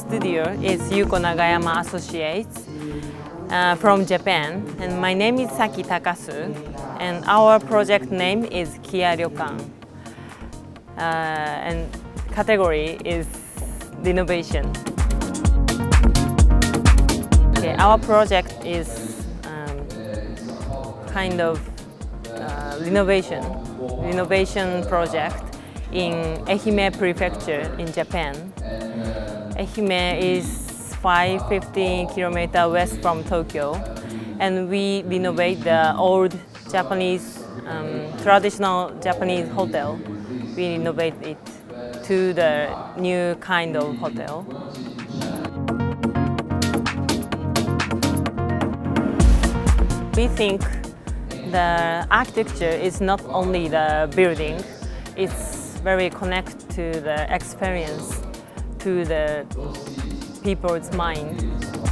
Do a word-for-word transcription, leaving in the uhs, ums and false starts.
studio is Yuko Nagayama Associates uh, from Japan, and my name is Saki Takasu, and our project name is Kia Ryokan, uh, and category is renovation. Okay, our project is um, kind of uh, renovation, renovation project in Ehime Prefecture in Japan. Ehime is five hundred fifty kilometers west from Tokyo, and we renovate the old Japanese, um, traditional Japanese hotel. We renovate it to the new kind of hotel. We think the architecture is not only the building, it's very connected to the experience, to the people's mind.